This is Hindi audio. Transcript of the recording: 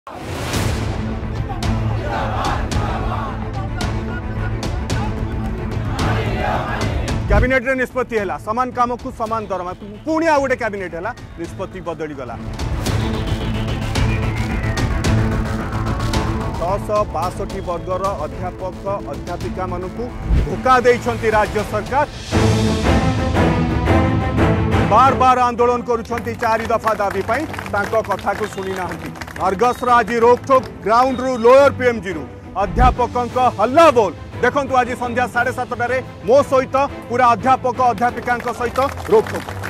कैबिनेट रे निष्पत्ति है समान काम को समान दरमा पुणी आ गोटे कैबिनेट है निष्पत्ति बदली गला 662 वर्गर अध्यापक अध्यापिका मानू धोखा देइछंती राज्य सरकार बार बार आंदोलन करुछंती 4 दफा दाबी पाई तांको कथा को सुनी नाहंती अर्गस आज रोकठोक ग्राउंड रु लोअर पीएमजी रु अध्यापकों हल्ला बोल देखंतु आज संध्या 7:30 मो सहित पूरा अध्यापक अध्यापिका सहित रोकठोक।